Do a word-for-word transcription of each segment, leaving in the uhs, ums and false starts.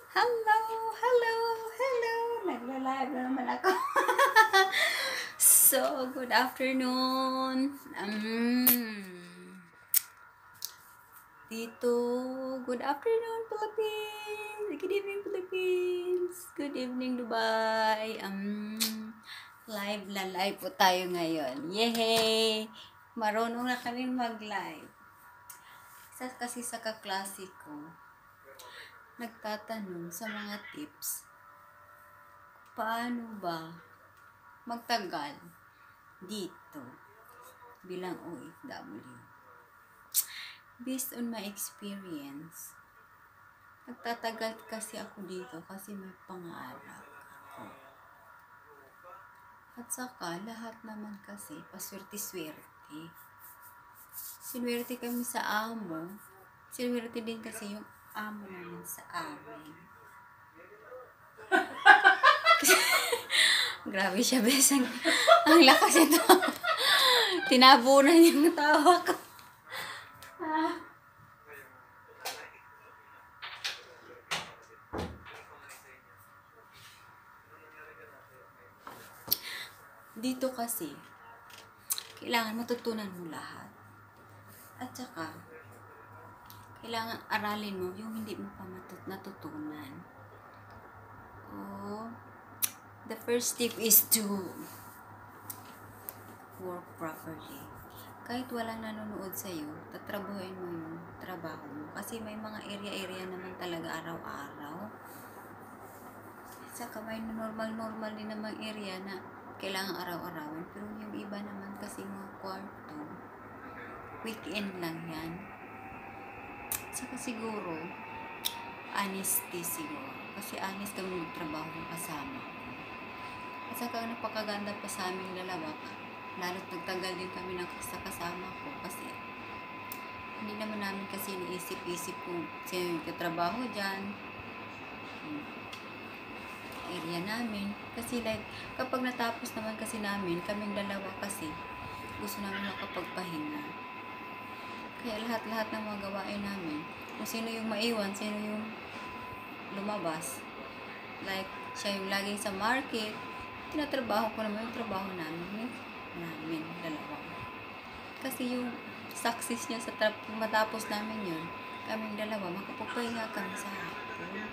Hello, hello, hello. Nagla-live na naman ako. So, good afternoon. Um, dito, good afternoon, Philippines. Good evening, Philippines. Good evening, Dubai. Um, live na live po tayo ngayon. Yay! Marunong na kami mag-live. Isa kasi sa kaklase ko, nagtatanong sa mga tips, paano ba magtagal dito bilang O F W. Based on my experience, nagtatagal kasi ako dito kasi may pangarap ako. At saka, lahat naman kasi paswerte-swerte. Sinwerte kami sa amo. Sinwerte din kasi yung amo namin sa amin. Grabe siya, besang. Ang lakas ito. Tinabunan yung tawa ko. Ah. Dito kasi, kailangan matutunan mo lahat. At saka, kailangan aralin mo yung hindi mo pa matut natutunan. Oh, the first tip is to work properly. Kahit walang nanonood sa'yo, tatrabuhin mo yung trabaho mo. Kasi may mga area-area naman talaga araw-araw. Saka may normal-normal din namang area na kailangan araw-arawan. Pero yung iba naman kasi mga kwarto, weekend lang yan. Saka siguro, honesty siguro. Kasi honest kami magtrabaho ng kasama ko. At saka napakaganda pa sa aming dalawa. Lalo't nagtagal din kami ng sa kasama ko. Kasi hindi naman namin kasi iniisip-isip kung sino yung katrabaho dyan. Area namin. Kasi like, kapag natapos naman kasi namin, kaming dalawa kasi, gusto namin makapagpahinga. Kaya lahat-lahat ng mga gawain namin, kung sino yung maiwan, sino yung lumabas. Like, siya yung laging sa market, tinatrabaho ko naman yung trabaho namin. Namin, dalawa. Kasi yung success niya sa matapos namin yun, kaming dalawa, makapagpahinga kami sa hapon.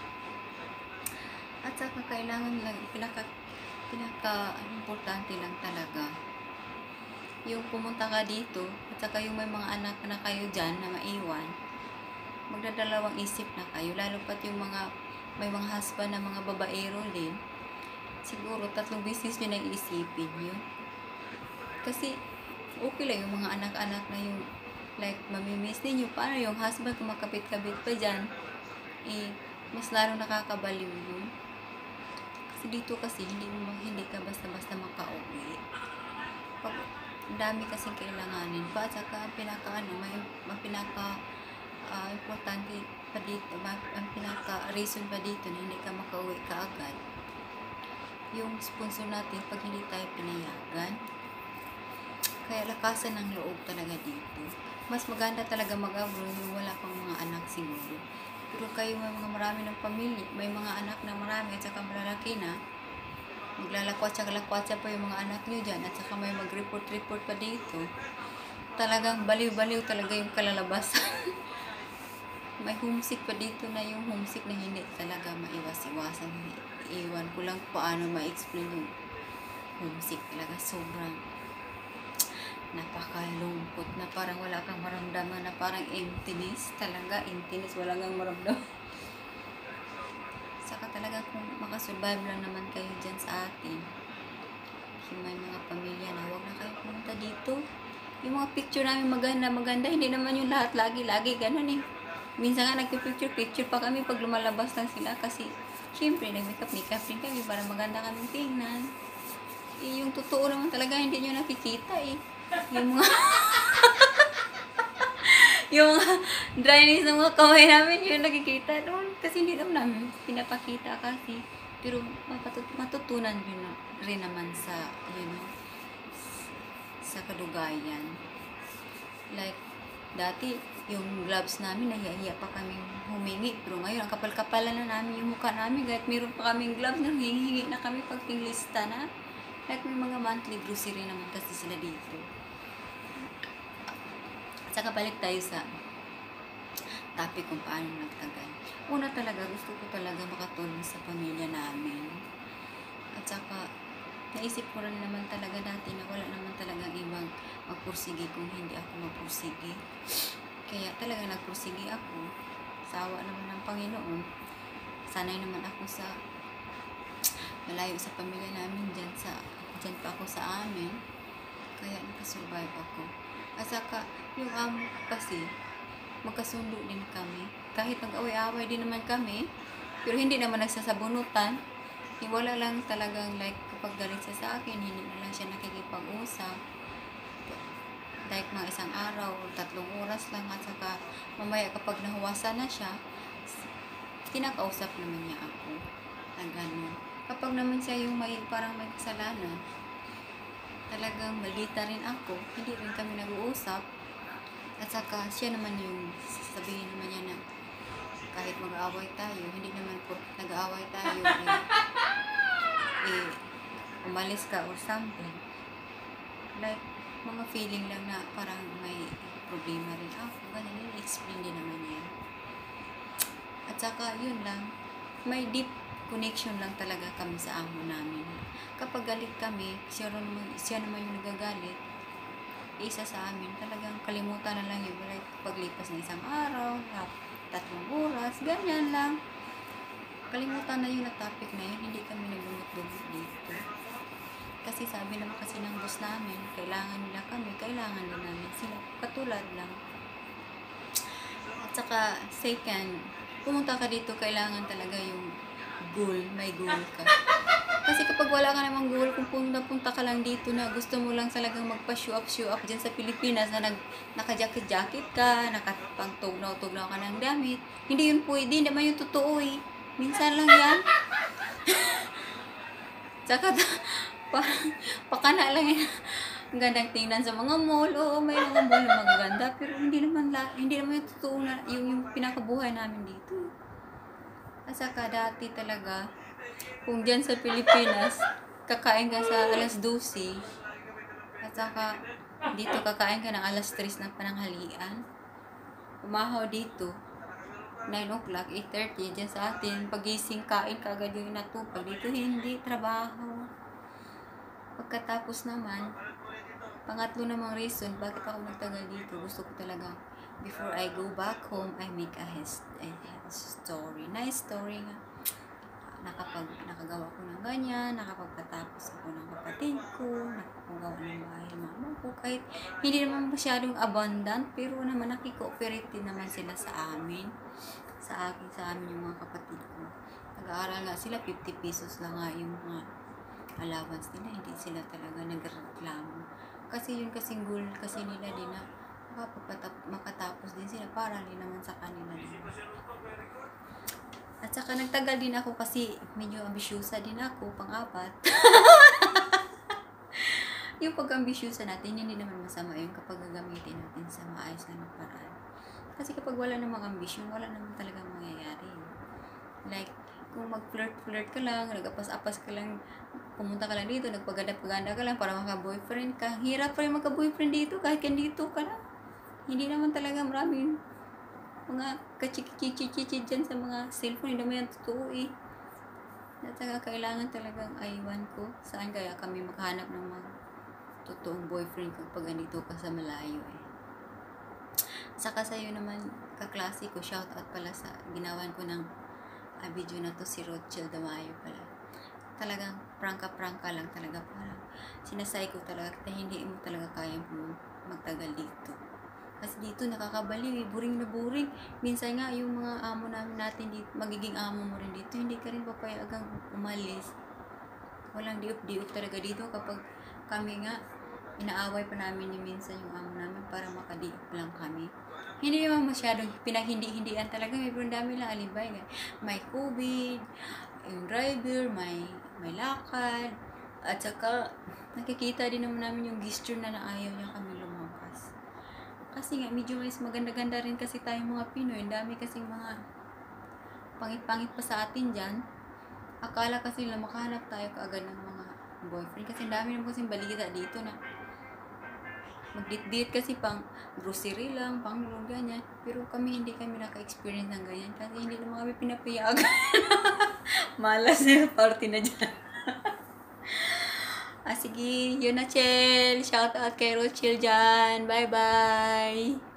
At saka kailangan lang, pinaka, pinaka importante lang talaga, yung pumunta ka dito, at saka yung may mga anak na kayo dyan na maiwan, magdadalawang isip na kayo, lalo pat yung mga, may mga husband na mga babaero din, siguro tatlong business nyo nang isipin yun. Kasi, okay lang yung mga anak-anak na yung, like, mamimiss ninyo, paano yung husband kung makapit-kabit pa dyan, eh, mas lalo nakakabaliw yun. Kasi dito kasi, hindi, hindi ka basta-basta makauwi. Pag, dami kasing kailanganin pa, at saka pinaka ano, may, may pinaka uh, importante pa dito, ang pinaka reason pa dito na hindi ka makauwi kaagad, yung sponsor natin pag hindi tayo pinayagan. Kaya lakasan ng loob talaga dito. Mas maganda talaga mag-abroad yung wala pang mga anak siguro. Pero kayo may mga marami ng pamilya, may mga anak na marami at saka malalaki na, maglalakwatsa-lakwatsa pa yung mga anak nyo dyan, at saka may mag-report-report pa dito, talagang baliw-baliw talaga yung kalalabasan. May homesick pa dito na yung homesick na hindi talaga maiwas-iwasan. Iwan ko lang paano ma-explain yung homesick talaga. Sobrang napakalungkot na parang wala kang maramdaman, na parang emptiness talaga, emptiness, wala kang maramdaman. Saka talaga kung makasurvive lang naman kayo dyan sa atin, yung may mga pamilya na, huwag na kayo pumunta dito. Yung mga picture namin maganda, maganda, hindi naman yung lahat lagi-lagi ganun eh. Minsan nga nagpipicture-picture pa kami pag lumalabas lang sila, kasi syempre nag-makeup-makeup din kami para maganda kaming tingnan. Eh, yung totoo naman talaga hindi nyo nakikita eh. Yung mga yung mga dryness ng mga kamay namin, yung nakikita doon. Kasi hindi naman namin pinapakita kasi. Pero matut matutunan yun na, rin naman sa, you know, sa kadugayan. Like, Dati, yung gloves namin, nahiya-hiya pa kami humingi. Pero ngayon, ang kapal-kapalan na namin yung mukha namin. Kahit meron pa kaming gloves, nang hihingi na kami pag tinglista na. Like, may mga monthly grocery naman kasi sila dito. At saka balik tayo sa topic kung paano nagtagal. Una talaga, gusto ko talaga makatulong sa pamilya namin. At saka, naisip ko rin naman talaga dati na wala naman talagang ibang magpursige kung hindi ako magpursige. Kaya talaga nagpursige ako. Sawa naman ng Panginoon. Sanay naman ako sa malayo sa pamilya namin dyan, sa, dyan pa ako sa amin. Kaya nakasurvive ako. At saka, yung amo kasi, magkasundo din kami. Kahit nag-away-away din naman kami, pero hindi naman nagsasabunutan. Wala lang talagang like kapag galit siya sa akin, hindi na lang siya nakikipag-usap. Like mga isang araw o tatlong oras lang, at saka mamaya kapag nahuwasan na siya, kinakausap naman niya ako na gano'n. Kapag naman siya yung may parang may kasalanan, talagang balita rin ako, hindi rin kami nag-uusap. At saka siya naman yung sabihin naman niya na kahit mag-aaway tayo, hindi naman po nag-aaway tayo eh, eh umalis ka or something. Like, mga feeling lang na parang may problema rin ako. Ganyan, i-explain din naman yan. At saka, yun lang. May deep connection lang talaga kami sa amo namin. Kapag galit kami, siya naman, siya naman yung nagagalit, isa sa amin, talagang kalimutan na lang yun. Like, paglipas ng isang araw, tatlong oras, ganyan lang. Kalimutan na yun na topic na yun. Hindi kami nagbumot-bumot dito. Kasi sabi naman kasi ng boss namin, kailangan nila kami, kailangan din namin sila. Katulad lang. At saka, second, pumunta ka dito, kailangan talaga yung goal, may goal ka. Kasi kapag wala ka namang goal, kung punta-punta ka lang dito na gusto mo lang talagang magpa-show up, show up dyan sa Pilipinas na nag, naka-jacket-jacket ka, nakapang-tugnaw-tugnaw ka ng damit, hindi yun pwede, hindi naman yung totoo eh. Minsan lang yan. Tsaka, parang pakana lang yan. Ang gandang tingnan sa mga mall. Oo, may mga mall na magaganda. Pero hindi naman, la, hindi naman yung totoo na yung, yung pinakabuhay namin dito. At saka dati talaga, kung dyan sa Pilipinas, kakain ka sa alas dose. At saka, dito kakain ka ng alas tres ng pananghalian. Umahaw dito, nine o'clock, eight thirty, dyan sa atin, pagising, kain ka agad yung natupag. Dito hindi, trabaho. Pagkatapos naman, pangatlo namang reason bakit ako nagtagal dito, gusto ko talaga, before I go back home, I make a, his, a story. Nice story nga. Nakapag, nakagawa ko ng ganyan, nakapagpatapos ako ng kapatid ko, nakapagawa ng bahay ng mama ko, kahit hindi naman masyadong abundant, pero naman nakikooperate din naman sila sa amin, sa akin, sa amin yung mga kapatid ko. Nag-aaral nga sila, fifty pesos lang nga yung mga allowance nila, hindi sila talaga nagreklamo. Kasi yun kasing goal kasi nila din na makatapos din sila para din naman sa kanila din. At saka nagtagal din ako kasi medyo ambisyosa din ako, pang-apat. Yung pag-ambisyosa natin, hindi naman masama yun kapag gagamitin natin sa maayos na paraan. Kasi kapag wala namang ambisyon, wala naman talaga mangyayari. Like, kung mag-flirt-flirt ka lang, nag-apas-apas ka lang, pumunta ka lang dito, nagpaganda-paganda ka lang para maka-boyfriend ka. Hirap pa rin maka-boyfriend dito kahit dito ka lang. Hindi naman talaga maraming mga kachiki-chichi-chichi dyan sa mga cellphone. Hindi naman yan totoo eh. At saka kailangan talagang aywan ko. Saan kaya kami makahanap ng mga totoong boyfriend kapag ganito ka sa malayo eh. Saka sa'yo naman, kaklase ko, shoutout pala sa ginawan ko ng uh, video na to, si Rochelle Damayo pala. Talagang prangka-prangka lang talaga, parang sinasay ko talaga na hindi mo talaga kayang magtagal dito. Kasi dito nakakabaliw eh, buring na buring. Minsan nga yung mga amo namin natin dito, magiging amo mo rin dito, hindi ka rin papayagang umalis. Walang diop-diop talaga dito kapag kami nga, inaaway pa namin yung minsan yung amo namin para makadiop lang kami. Hindi naman masyadong pinaghindi-hindian talaga, may dami lang alibay. May COVID, yung driver, may, may lakad, at saka nakikita din naman namin yung gesture na naayaw niya kami lumampas. Kasi nga, medyo mas maganda-ganda rin kasi tayong mga Pinoy. Ang dami kasing mga pangit-pangit pa sa atin dyan. Akala kasi nila makahanap tayo kaagad ng mga boyfriend. Kasi ang dami naman kasing balita dito na mag-date-date kasi pang grocery lang, pang ganyan. Pero kami, hindi kami naka-experience ng ganyan. Kasi hindi naman kami pinapayagan. Malas na party na dyan. Ah, sige, yun na, Chel. Shout out kay Rochelle dyan. Bye-bye.